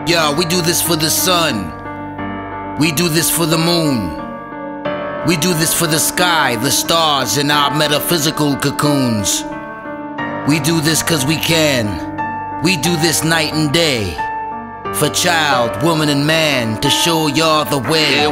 Yo, we do this for the sun. We do this for the moon. We do this for the sky, the stars, and our metaphysical cocoons. We do this cause we can. We do this night and day. For child, woman, and man, to show y'all the way.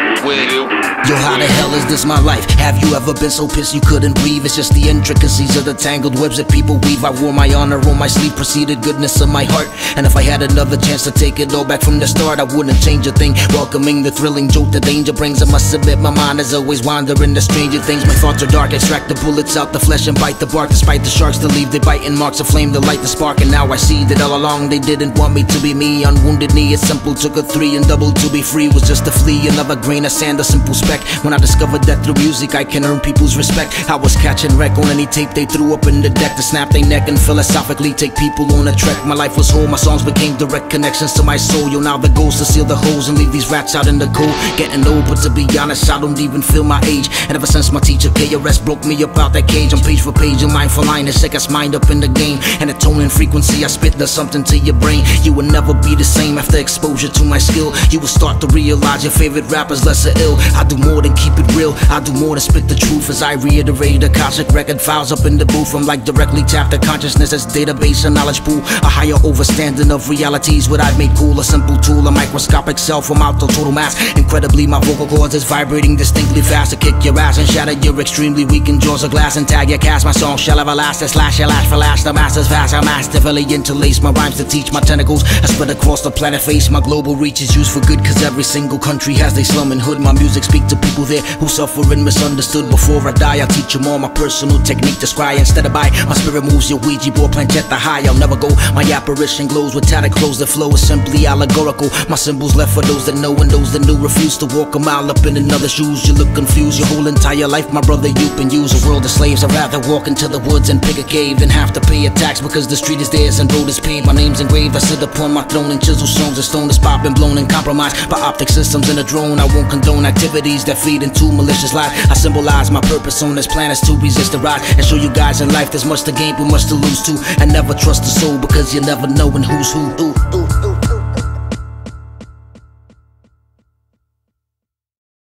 Yo, how the hell is this my life? Have you ever been so pissed you couldn't breathe? It's just the intricacies of the tangled webs that people weave. I wore my honor on my sleeve, preceded goodness of my heart. And if I had another chance to take it all back from the start, I wouldn't change a thing. Welcoming the thrilling jolt the danger brings. I must admit my mind is always wandering to stranger things. My thoughts are dark, extract the bullets out the flesh and bite the bark. Despite the sharks that leave their biting marks of flame to light the spark. And now I see that all along they didn't want me to be me. On wounded knee, it's simple, took a 3 and double to be free was just a flea, another grain of sand, a simple speck. When I discovered that through music I can earn people's respect, I was catching wreck on any tape they threw up in the deck to snap their neck and philosophically take people on a trek. My life was whole, my songs became direct connections to my soul. Yo, now the goal's to seal the holes and leave these rats out in the cold. Getting old, but to be honest, I don't even feel my age. And ever since my teacher KRS broke me up out that cage, I'm page for page and line for line, the sickest mind up in the game. And the tone and frequency I spit does something to your brain. You will never be the same after exposure to my skill. You will start to realize your favorite rappers lesser ill. I do more than keep it real, I do more than spit the truth. As I reiterate the Akashic record files up in the booth, I'm like directly tapped to consciousness as database and knowledge pool. A higher overstanding of realities, what I've made cool. A simple tool, a microscopic cell from out the total mass. Incredibly my vocal cords is vibrating distinctly fast to kick your ass and shatter your extremely weakened jaws of glass and tag your cast. My song shall everlast and slash your lash for lash. The master's fast, I'm masterfully interlace my rhymes to teach my tentacles. I spread across the planet face, my global reach is used for good, cause every single country has their slum and hood. My music speak to people there who suffer and misunderstood. Before I die, I'll teach them all my personal technique to scry. Instead of buy, my spirit moves your Ouija board, planchetta high. I'll never go, my apparition glows with tattered clothes. The flow is simply allegorical. My symbols left for those that know and those that do refuse to walk a mile up in another shoes. You look confused, your whole entire life, my brother, you've been used. A world of slaves, I'd rather walk into the woods and pick a cave than have to pay a tax because the street is theirs and road is paved. My name's engraved, I sit upon my throne and chisel stones of stone is popping, blown and compromised by optic systems in a drone. I won't condone activities that feed into malicious lies. I symbolize my purpose on this planet to resist the rise and show you guys in life there's much to gain but much to lose too. And never trust the soul because you never know when who's who.